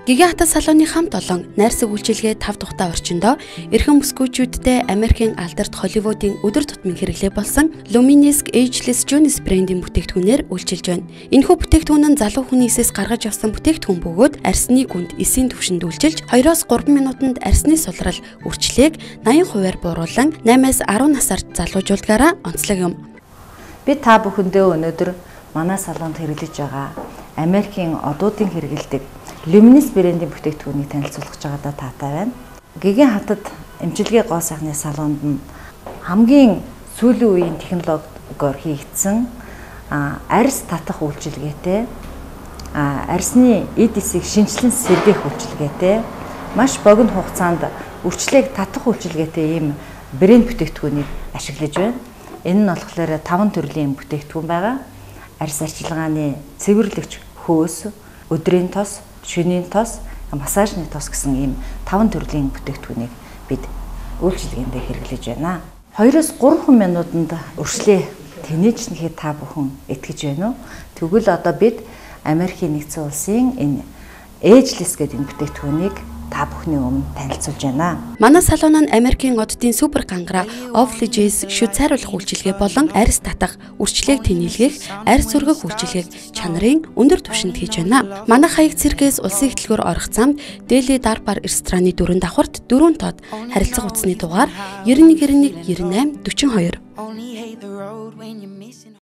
Гига хата салууны хамт олон найрсаг үйлчилгээ 5 тухтай орчиндоо эрхэм бүсгүйчүүдтэй Америкийн алдарт Холливуудын өдөр тутмын хэрэглээ болсон Luminous Ageless Jones брендийн бүтээгдэхүүнээр үйлчилж байна. Энэхүү бүтээгдэхүүн нь залуу хүний эсээс гаргаж авсан бүтээгдэхүүн бөгөөд арсны гүнд эсийн түвшинд үйлчилж 2-3 минутанд арсны сулрал үрчлэгийг 80%-аар бууруулан 8-10 насаар залуужуулдгаараа онцлог юм. Би та бүхэндээ өнөөдөр манай салонд хэрэглэж байгаа Америкийн одуудын хэрэгэлдэг Luminous брендийн бүтээгдэхүүнийг танилцуулах байгаадаа таатай байна. Гигийн хатад эмчилгээ гоо сайхны салонд нь хамгийн сүүлийн үеийн технологиор хийгдсэн арьс татах үйлчилгээтэй, арьсны эд эсийг шинжилэн сэргээх үйлчилгээтэй, маш богино хугацаанд үрчлэгийг татах үйлчилгээтэй ийм брэнд бүтээгдэхүүнийг ашиглаж байна. Энэ нь болохоор 5 төрлийн бүтээгдэхүүн байгаа. Арьс арчилгааны цэвэрлэгч хөөс, өдрийн тос, шөнийн тос, массажны тос гэсэн ийм 5 төрлийн бүтээгдэхүүнийг бид үйлчилгээндээ хэрэглэж байна. 2-3 минутанд өршлөө тэнэжнэхэд та бүхэн итгэж байна уу? Тэгвэл одоо бид Америкийн нэгдсэн улсын энэ Ageless гэдэг энэ бүтээгдэхүүнийг та бүхний өмнө танилцуулж байна. Манай салон нь Америкийн оддын супер гангараа Off-Legacy шүд сайруулах үйлчилгээ болон арьс татах, үрчлэгийг тэнэлгэх, арьс зөргөх үйлчилгээг чанарын өндөр түвшинд хийж байна. Манай хаяг циркээс улсын эхлэлгээр орох замд Дели Дарбар рестораны 4 давхарт 4 тод харилцах утасны дугаар 9191 98 42.